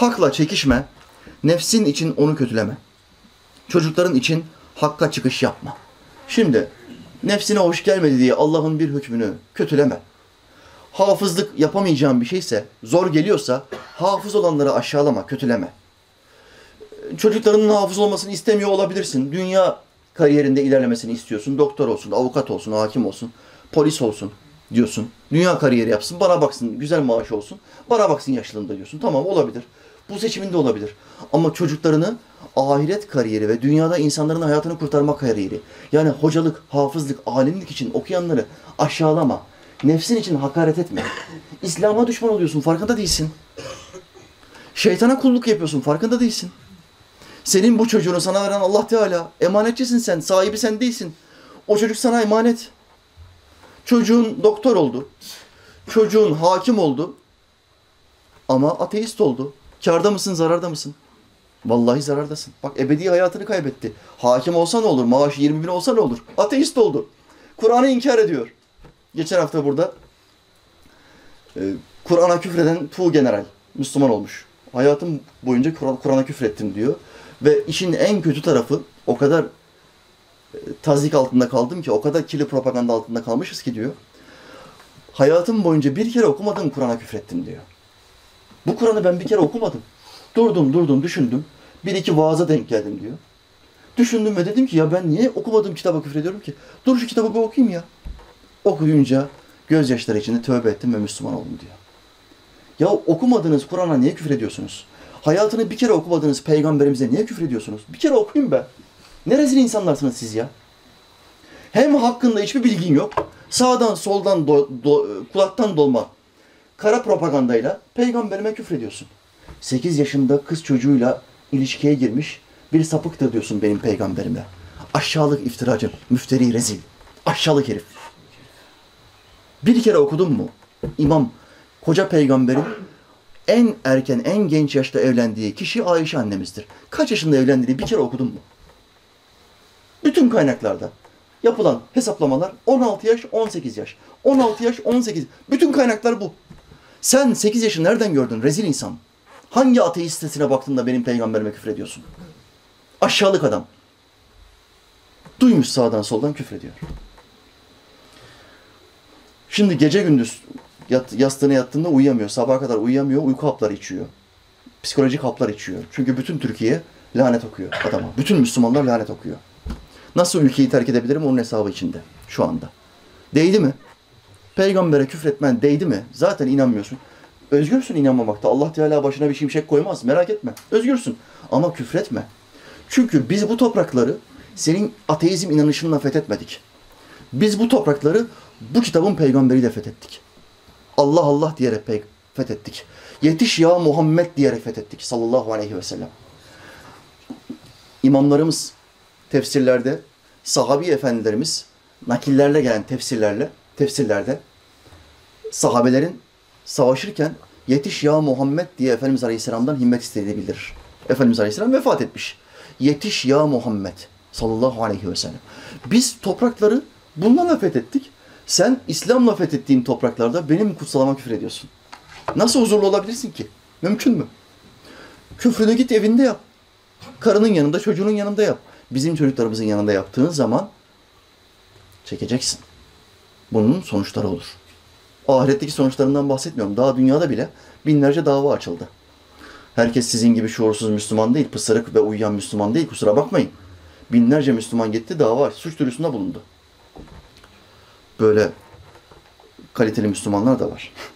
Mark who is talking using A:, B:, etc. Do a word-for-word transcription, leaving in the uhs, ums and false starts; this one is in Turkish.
A: Hakla çekişme, nefsin için onu kötüleme. Çocukların için hakka çıkış yapma. Şimdi nefsine hoş gelmedi diye Allah'ın bir hükmünü kötüleme. Hafızlık yapamayacağın bir şeyse, zor geliyorsa hafız olanları aşağılama, kötüleme. Çocuklarının hafız olmasını istemiyor olabilirsin. Dünya kariyerinde ilerlemesini istiyorsun. Doktor olsun, avukat olsun, hakim olsun, polis olsun diyorsun. Dünya kariyeri yapsın, bana baksın, güzel maaş olsun, bana baksın yaşlılığında diyorsun. Tamam, olabilir. Bu seçiminde olabilir. Ama çocuklarını ahiret kariyeri ve dünyada insanların hayatını kurtarma kariyeri, yani hocalık, hafızlık, alimlik için okuyanları aşağılama. Nefsin için hakaret etme. İslam'a düşman oluyorsun, farkında değilsin. Şeytana kulluk yapıyorsun, farkında değilsin. Senin bu çocuğunu sana veren Allah Teala. Emanetçisin sen, sahibi sen değilsin. O çocuk sana emanet. Çocuğun doktor oldu. Çocuğun hakim oldu. Ama ateist oldu. Kârda mısın, zararda mısın? Vallahi zarardasın. Bak, ebedi hayatını kaybetti. Hakim olsa ne olur? Maaşı yirmi bin olsa ne olur? Ateist oldu. Kur'an'ı inkar ediyor. Geçen hafta burada e, Kur'an'a küfreden tuğgeneral Müslüman olmuş. Hayatım boyunca Kur'an'a küfrettim diyor. Ve işin en kötü tarafı, o kadar e, tazik altında kaldım ki, o kadar kirli propaganda altında kalmışız ki diyor. Hayatım boyunca bir kere okumadığım Kur'an'a küfrettim diyor. Bu Kur'an'ı ben bir kere okumadım. Durdum durdum düşündüm. Bir iki vaaza denk geldim diyor. Düşündüm ve dedim ki ya ben niye okumadığım kitaba küfrediyorum ki? Dur şu kitabı bir okuyayım ya. Okuyunca gözyaşları içinde tövbe ettim ve Müslüman oldum diyor. Ya okumadığınız Kur'an'a niye küfrediyorsunuz? Hayatını bir kere okumadığınız peygamberimize niye küfrediyorsunuz? Bir kere okuyun be. Ne rezil insanlarsınız siz ya? Hem hakkında hiçbir bilgin yok. Sağdan soldan do, do, kulaktan dolma kara propagandayla peygamberime küfrediyorsun. sekiz yaşında kız çocuğuyla ilişkiye girmiş bir sapıktır diyorsun benim peygamberime. Aşağılık iftiracı, müfteri rezil. Aşağılık herif. Bir kere okudun mu? İmam, koca peygamberin en erken, en genç yaşta evlendiği kişi Ayşe annemizdir. Kaç yaşında evlendiğini bir kere okudun mu? Bütün kaynaklarda yapılan hesaplamalar on altı yaş, on sekiz yaş. on altı yaş, on sekiz. Bütün kaynaklar bu. Sen sekiz yaşı nereden gördün rezil insan? Hangi ateist sitesine baktın da benim peygamberime küfrediyorsun? Aşağılık adam. Duymuş sağdan soldan küfrediyor. Şimdi gece gündüz yat, yastığına yattığında uyuyamıyor. Sabaha kadar uyuyamıyor. Uyku hapları içiyor. Psikolojik haplar içiyor. Çünkü bütün Türkiye lanet okuyor adama. Bütün Müslümanlar lanet okuyor. Nasıl ülkeyi terk edebilirim onun hesabı içinde şu anda. Değdi mi? Peygambere küfretmen değdi mi? Zaten inanmıyorsun. Özgürsün inanmamakta. Allah Teala başına bir şimşek koymaz. Merak etme. Özgürsün. Ama küfretme. Çünkü biz bu toprakları senin ateizm inanışınla fethetmedik. Biz bu toprakları bu kitabın peygamberiyle fethettik. Allah Allah diyerek fethettik. Yetiş ya Muhammed diyerek fethettik sallallahu aleyhi ve sellem. İmamlarımız tefsirlerde, sahabi efendilerimiz nakillerle gelen tefsirlerle, tefsirlerde sahabelerin savaşırken yetiş ya Muhammed diye Efendimiz Aleyhisselam'dan himmet istediğini bildirir. Efendimiz Aleyhisselam vefat etmiş. Yetiş ya Muhammed sallallahu aleyhi ve sellem. Biz toprakları bunlarla fethettik. Sen İslam'la fethettiğin topraklarda benim kutsalama küfür ediyorsun. Nasıl huzurlu olabilirsin ki? Mümkün mü? Küfrünü git evinde yap. Karının yanında, çocuğunun yanında yap. Bizim çocuklarımızın yanında yaptığın zaman çekeceksin. Bunun sonuçları olur. Ahiretteki sonuçlarından bahsetmiyorum. Daha dünyada bile binlerce dava açıldı. Herkes sizin gibi şuursuz Müslüman değil, pısırık ve uyuyan Müslüman değil. Kusura bakmayın. Binlerce Müslüman gitti, dava, suç duyurusunda bulundu. Böyle kaliteli Müslümanlar da var.